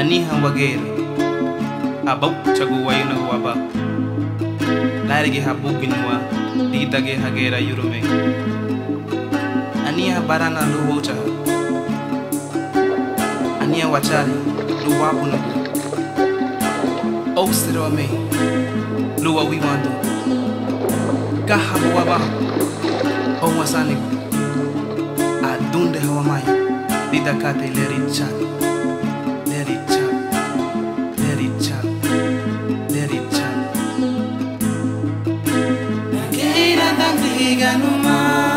aniha wagera abau chagu wayuna waba larige habubinwa didage hagera yurume ania barana luhocha ania wachari luwabuna ostero me luwa wiwandu kahabu waba o wasani adunde hawamai didakate leri chat Nakeira da briga no mar.